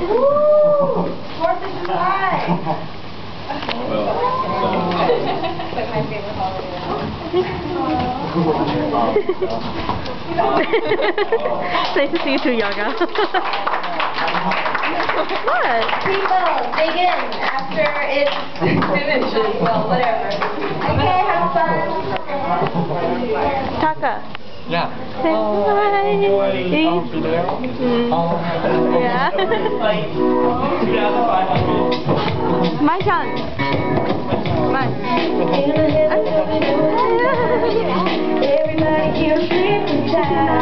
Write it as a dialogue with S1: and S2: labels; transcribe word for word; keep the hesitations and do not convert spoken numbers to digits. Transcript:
S1: Woo! Fourth of July!
S2: It's like my favorite holiday now.
S3: Nice to see you too, Yaga. What?
S1: People, dig in after it's finished. Well, whatever. Okay, have fun.
S3: Taka.
S4: Yeah.
S3: Say
S4: Oh,
S3: hi.
S4: I'll be there.
S3: Mm.
S4: Oh,
S3: Yeah. My turn. My.
S1: Everybody here sleeping tight.